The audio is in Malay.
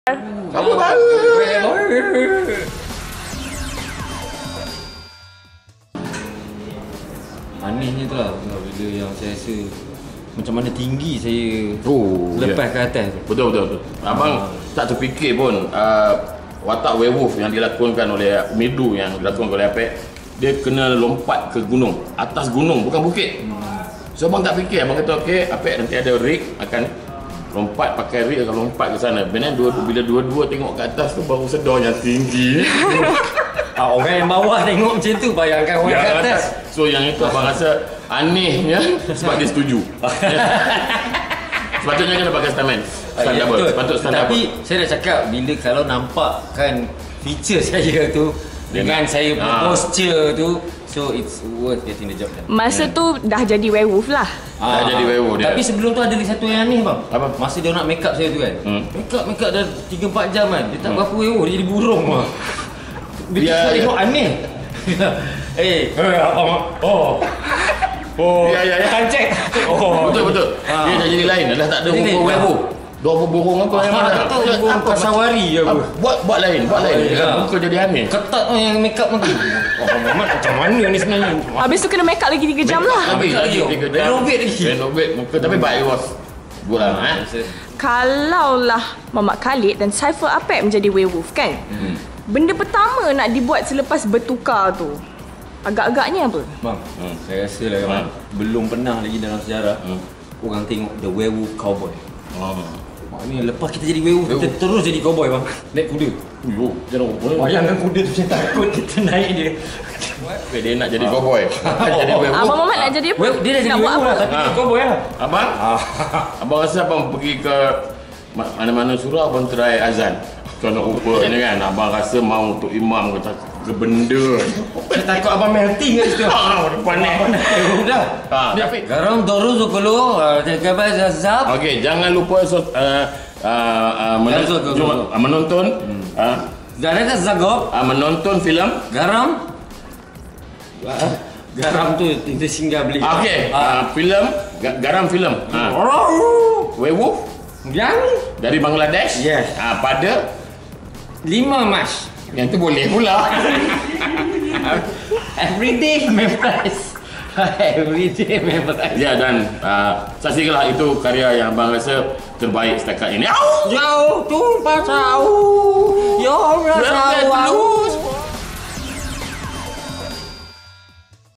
Apa baru? Anehnya tu lah bila yang saya rasa macam mana tinggi saya lepas ke atas tu. Betul. Abang tak terfikir pun watak werewolf yang dilakonkan oleh Midu, yang dilakonkan oleh Apek, dia kena lompat ke gunung, atas gunung bukan bukit. So abang tak fikir, abang kata okey, Apek nanti ada rig akan lompat, pakai rig akan lompat ke sana. Bila dua-dua tengok ke atas tu baru sedar yang tinggi. Orang yang bawah tengok macam tu, bayangkan orang kat atas. So yang itu abang rasa anehnya sebab dia setuju. Sepatutnya kena pakai stuntman. Sepatut stand double. Tapi saya dah cakap, bila kalau nampak kan feature saya tu dengan saya posture tu, so it's worth getting the job done. Masa tu dah jadi werewolf lah. Dah jadi werewolf dia. Tapi sebelum tu ada lagi satu yang aneh bang. Apa? Masa dia nak make up saya tu kan. Make up dah 3-4 jam kan. Dia tak berapa werewolf, dia jadi burung lah. Dia tengok aneh. Ya. Kancek. Betul. Dia dah jadi lain. Dah tak ada muka werewolf. Dua burung apa yang mana? Tak tahu burung kasawari ke apa. Buat lain. Muka jadi aneh. Ketat tu yang make up nanti. Muhammad macam mana ni sebenarnya? Habis tu kena make up lagi 3 jam lah. Lagi 3 jam. Renovate muka. Tapi baik was. Buat lah. Kalaulah Mamat Khalid dan Saiful Apek menjadi werewolf kan, benda pertama nak dibuat selepas bertukar tu agak-agaknya apa? Bang, saya rasa lah bang, belum pernah lagi dalam sejarah orang tengok The Werewolf Cowboy. Maknanya lepas kita jadi werewolf, kita terus jadi cowboy bang. Naik kuda. Jangan bayangkan kuda tu, saya takut kita naik dia. Dia nak jadi cowboy. Jadi werewolf. Abang Mamat nak jadi apa? Dia dah jadi nak buat werewolf apa? lah, tapi dia cowboy lah. Abang rasa abang pergi ke mana-mana surau, abang try azan. Kalau rupa ni kan, abang rasa mau untuk imam ke benda. Saya takut abang melting kat situ. Panas. Dah. Tapi garam terus kalau cakap zap. okey, jangan lupa menonton Gara-gara zagop menonton filem garam. Garam tu kita singgah beli. Okey, filem garam filem. Werewolf Yang dari Bangladesh. Yes. Pada 5 Mac. yang tu boleh pula. Everyday memorize. Everyday memorize. Ya, dan saksikanlah itu karya yang abang rasa terbaik setakat ini. Jauh tu pasau. Yo rasa